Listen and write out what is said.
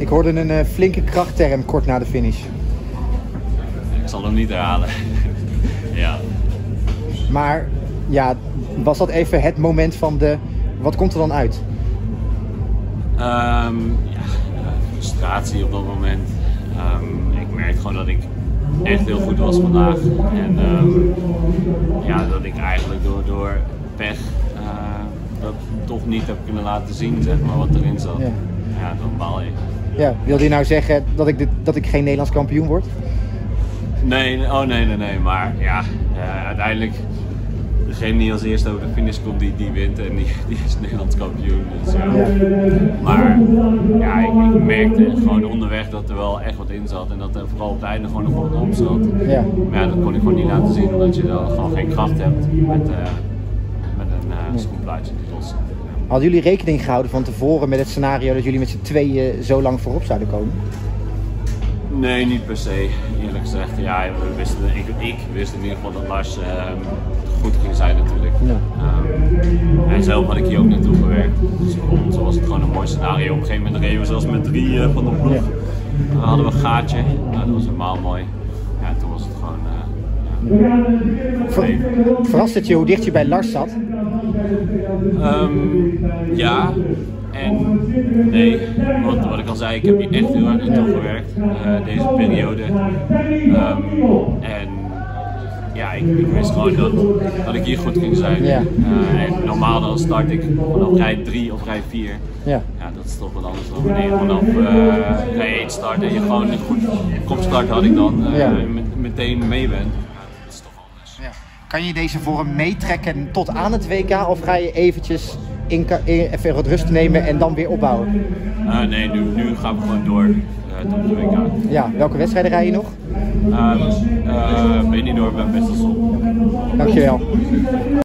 Ik hoorde een flinke krachtterm kort na de finish. Ik zal hem niet herhalen. Ja. Maar ja, was dat even het moment van de... Wat komt er dan uit? Ja, frustratie op dat moment. Ik merkte gewoon dat ik echt heel goed was vandaag. En ja, dat ik eigenlijk door pech dat toch niet heb kunnen laten zien, zeg maar, wat erin zat. Ja. Ja, dan baal je. Ja, wilde je nou zeggen dat ik geen Nederlands kampioen word? Nee, maar ja, uiteindelijk degene die als eerste over de finish komt, die wint en die is Nederlands kampioen. Dus, ja. Ja. Maar ja, ik merkte gewoon onderweg dat er wel echt wat in zat en dat er vooral op het einde gewoon nog wat op zat. Ja. Maar ja, dat kon ik gewoon niet laten zien omdat je dan gewoon geen kracht hebt met een schoenplaatje die los zit. Hadden jullie rekening gehouden van tevoren met het scenario dat jullie met z'n tweeën zo lang voorop zouden komen? Nee, niet per se, eerlijk gezegd. Ja, ik wist in ieder geval dat Lars goed ging zijn natuurlijk. Ja. En zelf had ik hier ook naartoe gewerkt. Dus voor ons was het gewoon een mooi scenario. Op een gegeven moment reden we zelfs met 3 van de ploeg. Dan hadden we een gaatje. Nou, dat was helemaal mooi. Ja, toen was het gewoon... Verrast het je hoe dicht je bij Lars zat? Ja en nee, want wat ik al zei, ik heb hier echt heel hard naartoe gewerkt deze periode. En ja, ik wist gewoon dat ik hier goed ging zijn. Ja. En normaal dan start ik vanaf rij 3 of rij 4. Ja. Ja, dat is toch wat anders dan wanneer je vanaf rij 1 start en je gewoon een goed kopstart had ik dan meteen mee bent. Dat is toch anders. Ja. Kan je deze vorm meetrekken tot aan het WK of ga je eventjes even wat rust nemen en dan weer opbouwen? Nee, nu gaan we gewoon door tot de WK. Ja, welke wedstrijden rij je nog? Benidorm en Westerschot. Dankjewel.